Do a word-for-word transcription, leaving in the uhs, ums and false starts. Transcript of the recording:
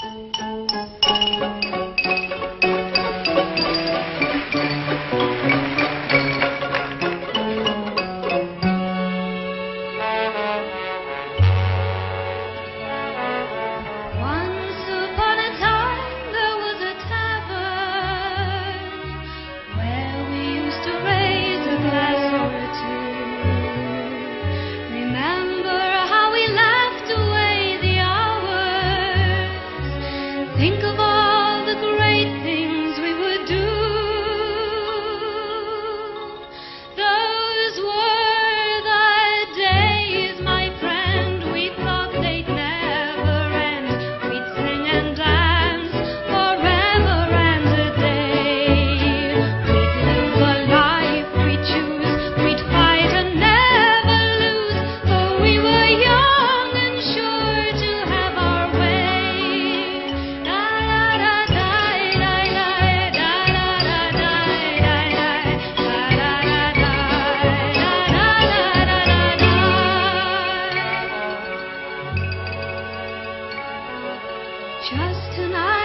Think of all the great things we would do. Those were the days, my friend, we thought they'd never end. We'd sing and dance forever and a day. We'd live a life we choose, we'd fight and never lose, for we were young and sure to have our way. Just tonight.